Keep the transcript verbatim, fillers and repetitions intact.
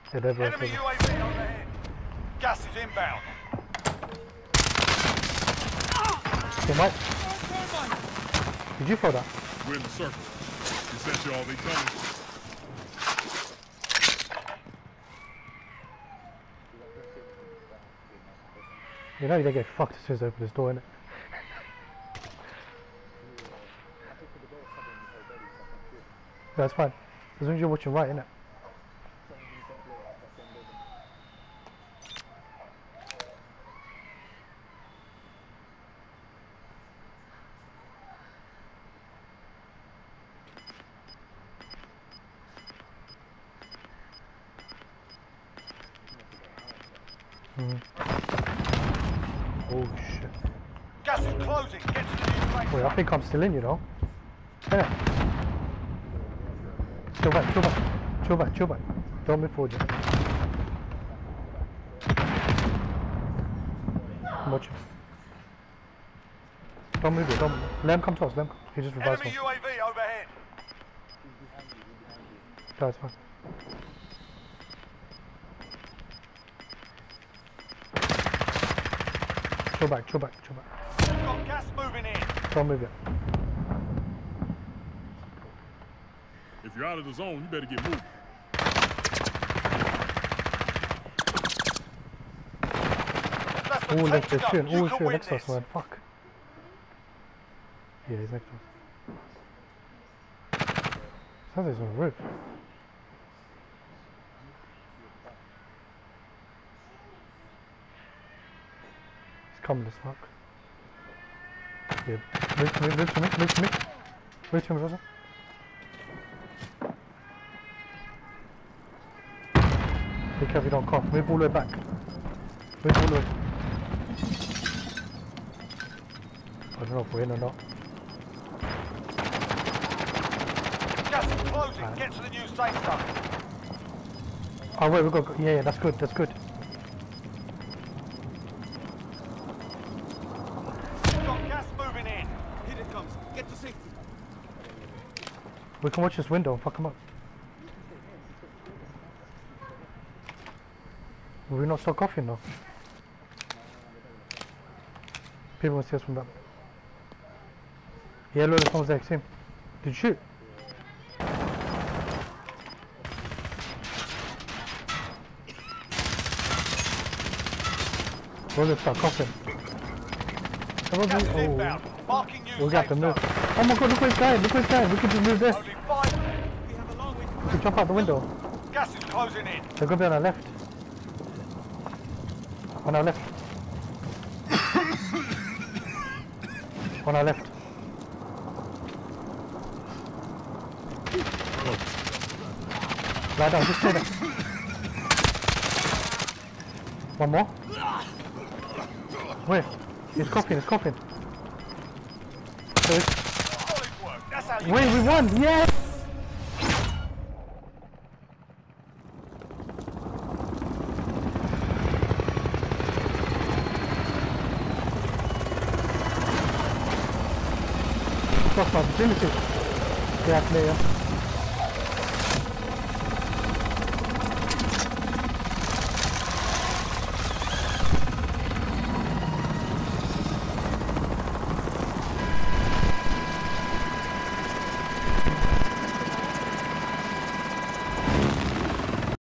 Yeah, they're both Enemy over. U A V overhead. Gas is inbound. Hey, Mike. Did you throw that? We're in the circle. Essential, all they coming. You know you're gonna get fucked as soon as I open this door, innit? That's fine. As long as you're watching right, innit? Mm. Oh shit. Gas is closing. Get to the new safe Wait, I think I'm still in, you know? Yeah. Chill back, chill back. Chill back, chill back. Don't move forward yet. I'm watching. Don't move it, don't move. Let him come to us, let him come. He just revised Enemy one. U A V overhead. That's fine. Chill back, chill back, chill back. We've got gas moving in. Don't move it. If you're out of the zone, you better get moving. Less Oh, than ten next to to go. shooting. You Oh, can shit, win next to us, this. man. Fuck. Yeah, he's next to us. Sounds like he's on the roof. He's coming this fuck. Yeah. Move, move, move to me, move to me. Move to me, brother. Be careful you don't cough. Move all the way back. Move all the way. I don't know if we're in or not. Gas is closing. Right. Get to the new safe zone. Oh wait, we got. Yeah, yeah, that's good. That's good. We've got gas moving in. Here it comes. Get to safety. We can watch this window and fuck him up. Will we not start coughing though? People will see us from that. Yeah, look, someone's there. See him. Did you shoot? We'll just start coughing. Come Gas is on, inbound. oh, Marking new we'll safe have to zone. move. Oh my god, look where he's going. Look where he's going. We can just move there. Only five. We have a long way to We can jump out the window. Gas is closing in. They're gonna be on our left. On our left. On our left. Lie down, just stay there. One more. Where? He's coughing, he's coughing. So it's... Solid work. That's how you Wait, we won! Yes! Lost my opportunity. Yeah, clear.